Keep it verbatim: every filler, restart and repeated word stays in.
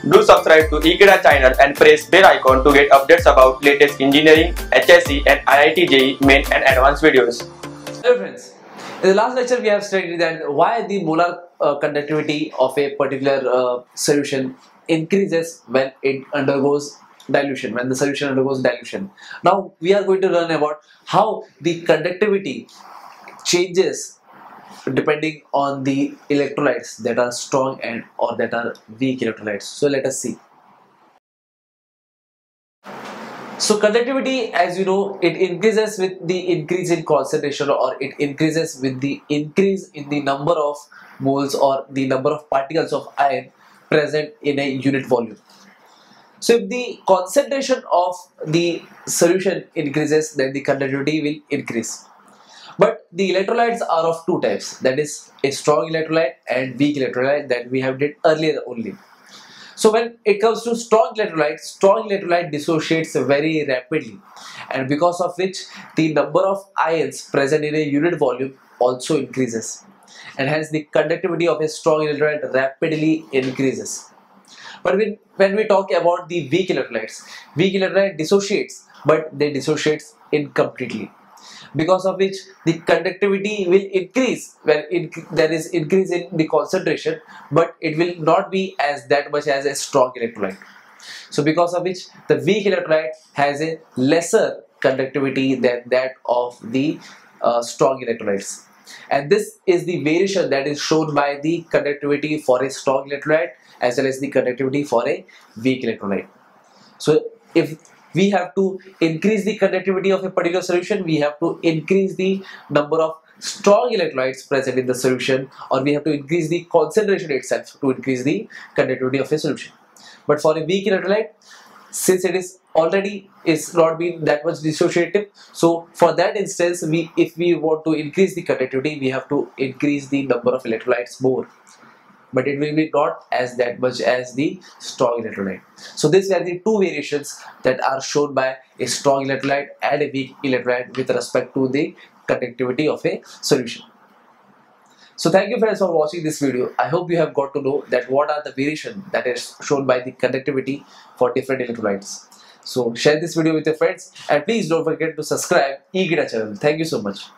Do subscribe to eGIDA channel and press bell icon to get updates about latest engineering, H S C and I I T J E E main and advanced videos. Hello friends, in the last lecture we have studied that why the molar uh, conductivity of a particular uh, solution increases when it undergoes dilution, when the solution undergoes dilution. Now we are going to learn about how the conductivity changes depending on the electrolytes that are strong and or that are weak electrolytes. So let us see. So conductivity, as you know, it increases with the increase in concentration, or it increases with the increase in the number of moles or the number of particles of iron present in a unit volume. So if the concentration of the solution increases, then the conductivity will increase. But the electrolytes are of two types, that is a strong electrolyte and weak electrolyte, that we have did earlier only. So when it comes to strong electrolyte, strong electrolyte dissociates very rapidly, and because of which the number of ions present in a unit volume also increases, and hence the conductivity of a strong electrolyte rapidly increases. But when, when we talk about the weak electrolytes, weak electrolyte dissociates, but they dissociate incompletely, because of which the conductivity will increase when it, there is increase in the concentration, but it will not be as that much as a strong electrolyte. So because of which the weak electrolyte has a lesser conductivity than that of the uh, strong electrolytes, and this is the variation that is shown by the conductivity for a strong electrolyte as well as the conductivity for a weak electrolyte. So if we have to increase the conductivity of a particular solution, we have to increase the number of strong electrolytes present in the solution, or we have to increase the concentration itself to increase the conductivity of a solution. But for a weak electrolyte, since it is already is not been that much dissociative, so for that instance, we if we want to increase the conductivity, we have to increase the number of electrolytes more, but it will be not as that much as the strong electrolyte. So these are the two variations that are shown by a strong electrolyte and a weak electrolyte with respect to the conductivity of a solution. So thank you friends for watching this video. I hope you have got to know that what are the variations that is shown by the conductivity for different electrolytes. So share this video with your friends, and please don't forget to subscribe eGIDA channel. Thank you so much.